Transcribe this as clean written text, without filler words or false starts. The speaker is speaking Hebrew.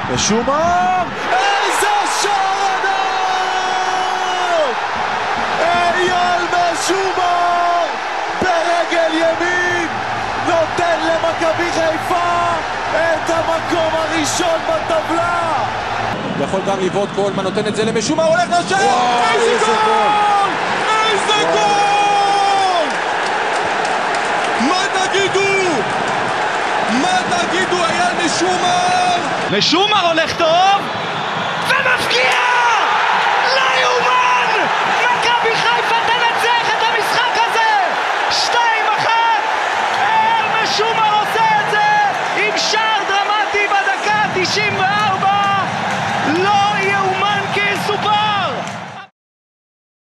משומר! איזה שער ענק! אייל משומר ברגל ימין נותן למכבי חיפה את המקום הראשון בטבלה. יכול גם לבעוט קולמן, נותן את זה למשומר, הולך לשער! איזה גול! איזה גול! מה תגידו? מה תגידו? אייל משומר! משומר הולך טוב ומפקיע!